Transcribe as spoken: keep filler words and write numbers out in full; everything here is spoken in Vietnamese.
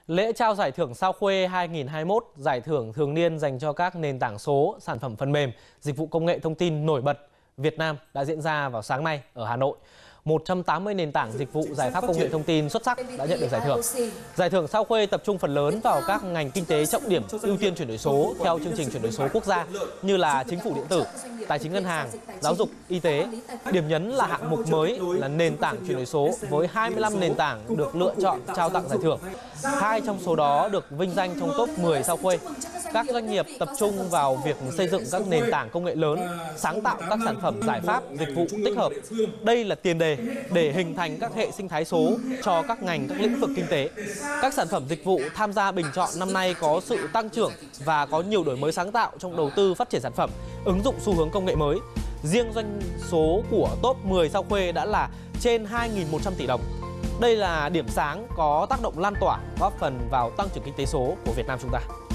Lễ trao giải thưởng Sao Khuê hai nghìn không trăm hai mươi mốt, giải thưởng thường niên dành cho các nền tảng số, sản phẩm phần mềm, dịch vụ công nghệ thông tin nổi bật Việt Nam đã diễn ra vào sáng nay ở Hà Nội. một trăm tám mươi nền tảng dịch vụ giải pháp công nghệ thông tin xuất sắc đã nhận được giải thưởng. Giải thưởng Sao Khuê tập trung phần lớn vào các ngành kinh tế trọng điểm ưu tiên chuyển đổi số theo chương trình chuyển đổi số quốc gia như là chính phủ điện tử, tài chính ngân hàng, giáo dục, y tế. Điểm nhấn là hạng mục mới là nền tảng chuyển đổi số với hai mươi lăm nền tảng được lựa chọn trao tặng giải thưởng. Hai trong số đó được vinh danh trong top mười Sao Khuê. Các doanh nghiệp tập trung vào việc xây dựng các nền tảng công nghệ lớn, sáng tạo các sản phẩm giải pháp, dịch vụ tích hợp. Đây là tiền đề để hình thành các hệ sinh thái số cho các ngành, các lĩnh vực kinh tế. Các sản phẩm dịch vụ tham gia bình chọn năm nay có sự tăng trưởng và có nhiều đổi mới sáng tạo trong đầu tư phát triển sản phẩm, ứng dụng xu hướng công nghệ mới. Riêng doanh số của top mười Sao Khuê đã là trên hai nghìn một trăm tỷ đồng. Đây là điểm sáng có tác động lan tỏa, góp phần vào tăng trưởng kinh tế số của Việt Nam chúng ta.